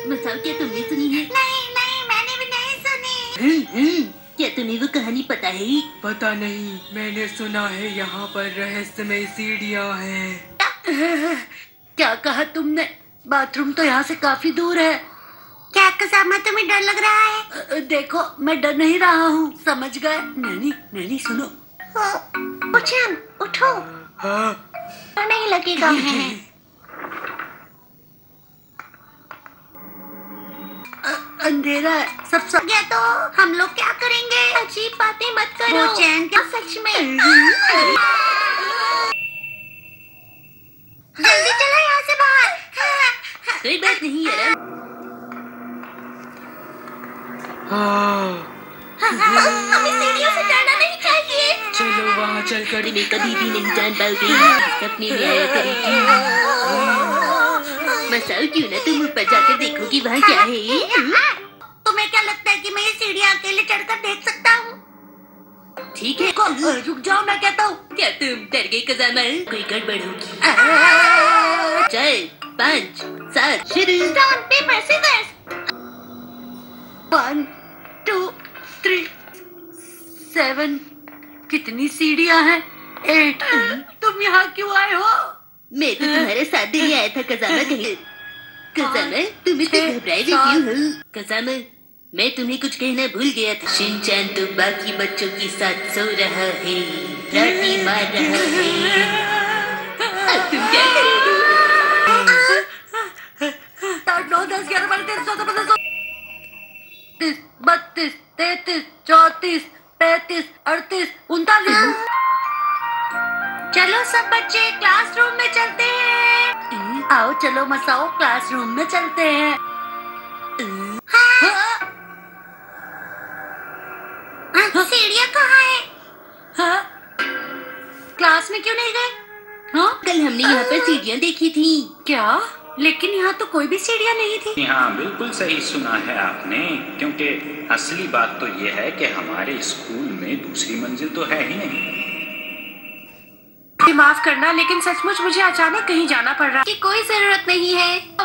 मसाओ, क्या तुमने सुनी है? नहीं नहीं, मैंने भी नहीं सुनी। क्या तुम्हें वो कहानी पता है? पता नहीं, मैंने सुना है यहाँ पर रहस्यमय सीढ़ियाँ हैं। क्या कहा तुमने? बाथरूम तो यहाँ से काफी दूर है। क्या कसामा, तुम्हें डर लग रहा है? देखो, मैं डर नहीं रहा हूँ, समझ गए? नैनी नैनी सुनो। उछन, उठो। हाँ। तो नहीं लगेगा। अंधेरा है, सब सब गया तो हम लोग क्या करेंगे? अजीब बातें मत करो। वो चैन क्या सच में? जल्दी चलो यहाँ से बाहर। कोई बात नहीं यार। हमें सीढ़ियों से डरना नहीं चाहिए। चलो वहाँ चलकर तुम्हें कभी भी नहीं जान पाओगे, सपने में आया करेगी। मसाओ, क्यों ना तुम ऊपर जाकर देखोगी वहाँ क्या है? तुम्हें क्या लगता है कि मैं ये सीढ़ियाँ अकेले चढ़कर देख सकता हूँ? ठीक है, रुक जाओ, मैं कहता हूँ। क्या तुम डर गई कज़ामा? कोई गड़बड़ होगी। 4, 5, 7 शुरू। Stone paper scissors. 1, 2, 3, 7। कितनी सीढ़ियाँ हैं? 8। तुम यहाँ क्यों आए हो? मैं तो तुम्हारे साथ ही आया था कज़ामा। कज़ामा, तुम इतने घबराए हुए क्यों हो? कज़ामा, मैं तुम्हें कुछ कहना भूल गया था। शिनचैन तो बाकी बच्चों के साथ सो रहा है, राटी मार रहा है। अब तुम क्या करोगे? 8, 9, 10, 11, 12, 13, 14, 15, 16, 32, 33, 34, 35, 38, 39। चलो सब बच्चे क्लासरूम में चलते हैं। आओ चलो मसाओ, क्लासरूम में चलते हैं। सीढ़ियाँ कहाँ है? हाँ? क्लास में क्यों नहीं गए? हाँ, कल हमने यहाँ पर सीढ़ियाँ देखी थी। क्या? लेकिन यहाँ तो कोई भी सीढ़ियाँ नहीं थी। हाँ, बिल्कुल सही सुना है आपने, क्योंकि असली बात तो ये है कि हमारे स्कूल में दूसरी मंजिल तो है ही नहीं। माफ करना, लेकिन सचमुच मुझे अचानक कहीं जाना पड़ रहा। कि कोई जरूरत नहीं है।